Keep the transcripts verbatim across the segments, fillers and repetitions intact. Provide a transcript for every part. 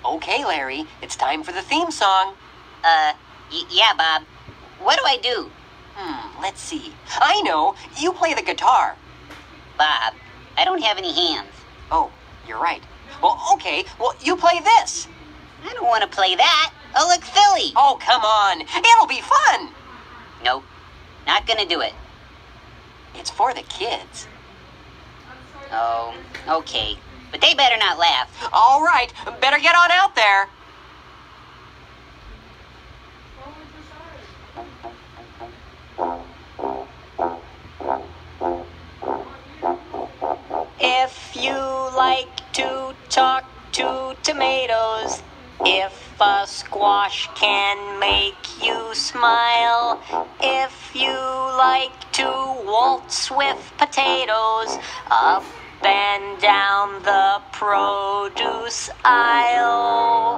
Okay, Larry, it's time for the theme song. Uh, y yeah, Bob. What do I do? Hmm, let's see. I know. You play the guitar. Bob, I don't have any hands. Oh, you're right. Well, okay. Well, you play this. I don't want to play that. I'll look silly. Oh, come on. It'll be fun. Nope, not gonna do it. It's for the kids. Oh, okay. But they better not laugh. All right. Better get on out there. If you like to talk to tomatoes, if a squash can make you smile, if you like to waltz with potatoes, up and down the produce aisle,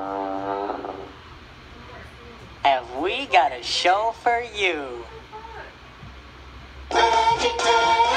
have we got a show for you. Magic Man.